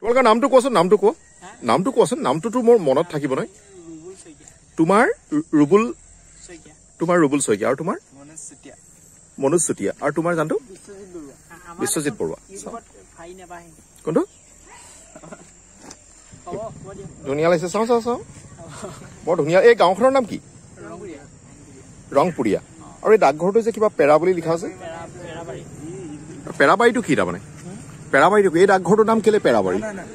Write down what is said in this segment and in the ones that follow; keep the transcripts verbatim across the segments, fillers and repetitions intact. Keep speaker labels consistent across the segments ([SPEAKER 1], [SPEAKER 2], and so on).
[SPEAKER 1] তোমালোকৰ নামটো কোৱাচোন নামটো কোৱা নামটো কোৱাচোন নামটোতো মোৰ মনত থাকিব নহয় তোমাৰ ৰুবুল তোমাৰ ৰুবুল শইকীয়া আৰু তোমাৰ মনোজ চুতীয়া আৰু তোমাৰ জানটো বিশ্বজিৎ বৰুৱা কোনটো ধুনীয়া লাগিছে চাওঁ চাওঁ চাওঁ বৰ ধুনীয়া এই গাঁওখনৰ নাম কি ৰংপুৰীয়া আৰু এই ডাকঘৰটো যে কিবা পেৰা বুলি লিখা আছে পেৰাবাৰীটো কি তাৰমানে পেৰাবাৰীটো এই ডাকঘৰটোৰ নাম কেলে পেৰাবাৰী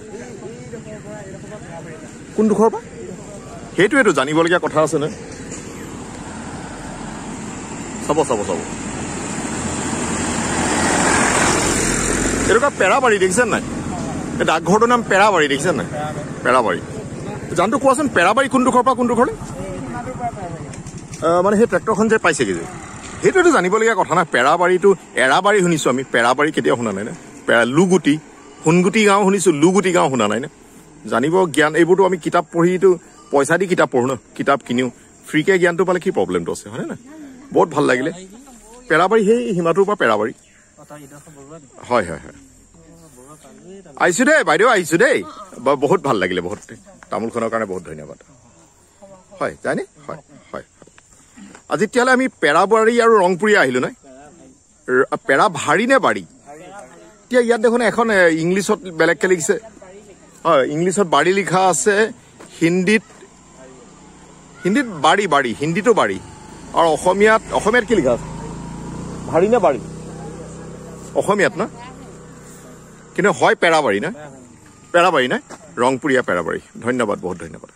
[SPEAKER 1] কোনডোখৰ পৰা সেইটোৱেতো জানিবলগীয়া কথা আছে নে চাব চাব চাব এইটো পেৰাবাৰী দেখিছেনে নাই এই ডাকঘৰটোৰ নাম পেৰাবাৰী দেখিছেনে নাই পেৰাবাৰী জানটো কোৱাচোন পেৰাবাৰী কোনডোখৰ পৰা কোনডোখৰ মানে সেই ট্ৰেক্টৰখন যে পাইছেগৈ যে সেইটোৱেতো জানিবলগীয়া কথা নাই পেৰাবাৰীটো এৰাবাৰী শুনিছোঁ আমি পেৰাবাৰী কেতিয়াও শুনা নাই নে পেৰা লুগুটি সোণগুটি গাঁও শুনিছোঁ লুগুটি গাঁও শুনা নাই নে জানিব জ্ঞান এইবোৰতো আমি কিতাপ পঢ়িটো পইচা দি কিতাপ পঢ়ো ন কিতাপ কিনিও ফ্ৰীকে জ্ঞানটো পালে কি প্ৰব্লেমটো আছে হয়নে নাই বহুত ভাল লাগিলে পেৰাবাৰী সেই সীমাটোৰ পৰা পেৰাবাৰী হয় হয় হয় আহিছোঁ দেই বাইদেউ আহিছোঁ দেই বহুত ভাল লাগিলে বহুত তামোলখনৰ কাৰণে বহুত ধন্যবাদ হয় যায়নে হয় হয় আজি তেতিয়াহ'লে আমি পেৰাবাৰী আৰু ৰংপুৰীয়া আহিলোঁ নাই পেৰা ভাৰী নে বাৰী এতিয়া ইয়াত দেখোন এখন ইংলিছত বেলেগকৈ লিখিছে হয় ইংলিছত বাৰী লিখা আছে হিন্দীত হিন্দীত বাৰী বাৰী হিন্দীতো বাৰী আৰু অসমীয়াত অসমীয়াত কি লিখা আছে ভাৰী নে বাৰী অসমীয়াত ন কিন্তু হয় পেৰাবাৰী না পেৰাবাৰী নাই ৰংপুৰীয়া পেৰাবাৰী ধন্যবাদ বহুত ধন্যবাদ